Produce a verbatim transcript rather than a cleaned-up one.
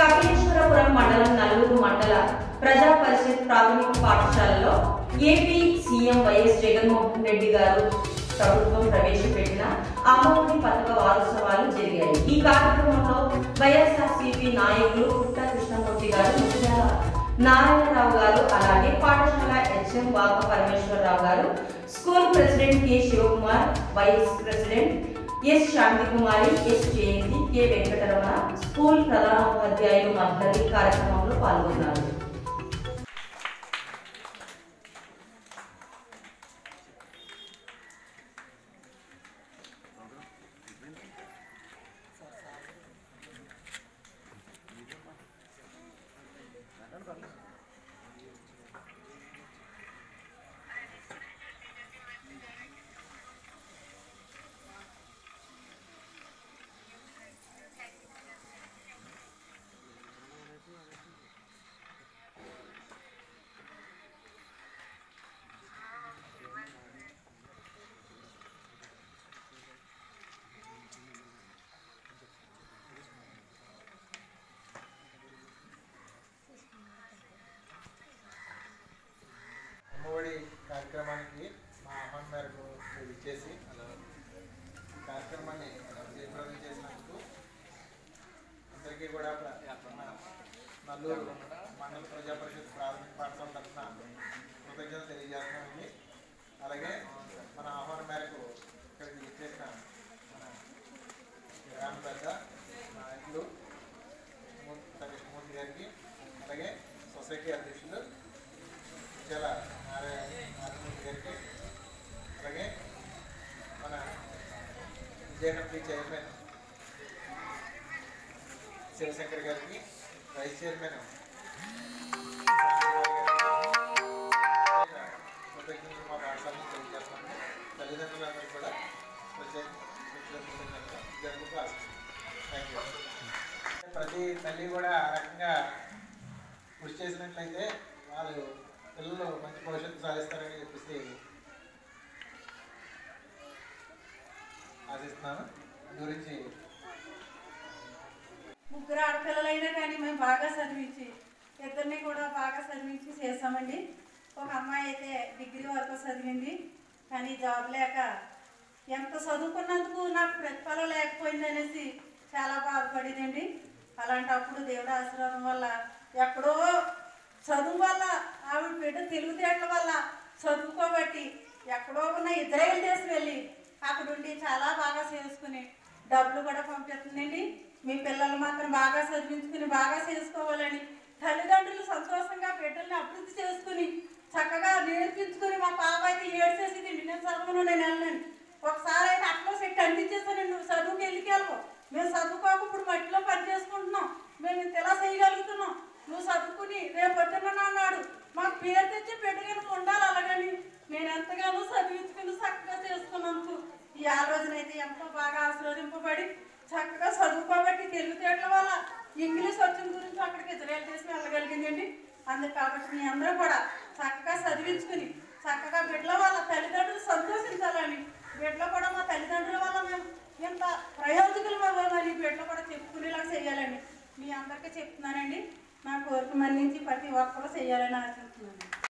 కపిలేశ్వరపురం మండలం నలుగురు మండల ప్రజా పరిషత్ ప్రాథమిక పాఠశాలలో AP CM YS Jaganmohan Reddy గారు ప్రభుత్వం ప్రవేశపెట్టిన అమ్మఒడి పథక వారోత్సవాలు జరిగాయి. ఈ కార్యక్రమంలో వైఎస్ఆర్సీపీ నాయకులు పుట్ట కృష్ణమూర్తి గారు, ముత్యాల నారాయణరావు గారు, అలాగే పాఠశాల హెచ్ఎం వాక పరమేశ్వరరావు గారు, school president K Sivakumar, vice president S Santhikumari, S Jayanthi, K Venkataramana, school ప్రధానోపాధ్యాయులు మద్దతు ఈ కార్యక్రమంలో పాల్గొన్నారు. అమ్మఒడి కార్యక్రమానికి మా ఆహ్వానం మేరకు ఇచ్చేసి ఈ కార్యక్రమాన్ని జయప్రదం చేసినందుకు అందరికీ కూడా నల్లూరు మండల ప్రజా పరిషత్ ప్రాథమిక పాఠశాల తరఫున కృతజ్ఞతలు తెలియజేస్తున్నామండి. అలాగే మన ఆహ్వానం మేరకు ఇక్కడికి ఇచ్చేసిన మన గ్రామ పెద్ద నాయకులు కృష్ణమూర్తి గారికి, అలాగే సొసైటీ అధ్యక్షులు ముత్యాల నారాయణమూర్తి గారికి, అలాగే మన విజయనగరం చైర్మన్ శివశంకర్ గారికి, వైస్ చైర్మన్ కృతజ్ఞతలు మా పాఠశాలను తెలియజేస్తాము. తల్లిదండ్రులందరూ కూడా ప్రత్యేక జరుగుతూ ఆశిస్తున్నాం. Thank you. ప్రతి తల్లి కూడా ఆ రకంగా కృషి చేసినట్లయితే వాళ్ళు పిల్లలు మంచి భవిష్యత్తు సాధిస్తారని చెప్పేసి ఆశిస్తున్నాను. గురించి ముగ్గురు ఆడపిల్లలైనా కానీ మేము బాగా చదివించి ఇద్దరిని కూడా బాగా చదివించి చేసామండి. ఒక అమ్మాయి అయితే డిగ్రీ వరకు చదివింది, కానీ జాబ్ లేక ఎంత చదువుకున్నందుకు నాకు ప్రతిఫలం లేకపోయింది అనేసి చాలా బాధపడేదండి. అలాంటప్పుడు దేవుడి ఆశీర్వాదం వల్ల ఎక్కడో చదువు వల్ల ఆవిడ బిడ్డ తెలివితేటల వల్ల చదువుకోబట్టి ఎక్కడో ఉన్న ఇజ్రాయెల్ దేశం వెళ్ళి అక్కడుండి చాలా బాగా చేసుకుని డబ్బులు కూడా పంపిస్తుందండి. మీ పిల్లలు మాత్రం బాగా చదివించుకుని బాగా చేసుకోవాలని తల్లిదండ్రులు సంతోషంగా బిడ్డల్ని అభివృద్ధి చేసుకుని చక్కగా నేర్పించుకుని మా పాప అయితే ఏడ్చేసేదండి, నేను చదువును నేను వెళ్ళను. ఒకసారి అయితే అట్లా సెట్ అందించేసానండి, నువ్వు చదువుకి వెళ్ళికెళ్ళవు, మేము చదువుకోక ఇప్పుడు మట్టిలో పని చేసుకుంటున్నాం, మేము ఇంత ఎలా చేయగలుగుతున్నాం, నువ్వు చదువుకుని రేపు పొద్దున్న అన్నాడు మాకు పేరు తెచ్చి పెట్టుకుని ఉండాలి. అలాగని నేను ఎంతగానో చదివించుకుని చక్కగా చేసుకున్నందుకు ఈ ఆ రోజునైతే ఎంతో బాగా ఆశీర్వదింపబడి చక్కగా చదువుకోబట్టి తెలివితేటల వల్ల ఇంగ్లీష్ వచ్చిన గురించి అక్కడికి ఇజ్రాయెల్ దేశం వెళ్ళగలిగిందండి. అందుకు కాబట్టి మీ అందరూ కూడా చక్కగా చదివించుకుని చక్కగా బిడ్డల వల్ల తల్లిదండ్రులు సంతోషించాలని, బిడ్డలు కూడా మా తల్లిదండ్రుల వల్ల మేము ఇంత ప్రయోజకులు అవ్వాలని బిడ్డలు కూడా చెప్పుకునేలా చేయాలని మీ అందరికీ చెప్తున్నానండి. నా కోరిక మన్నించి ప్రతి ఒక్కరూ చేయాలని ఆశిస్తున్నాను.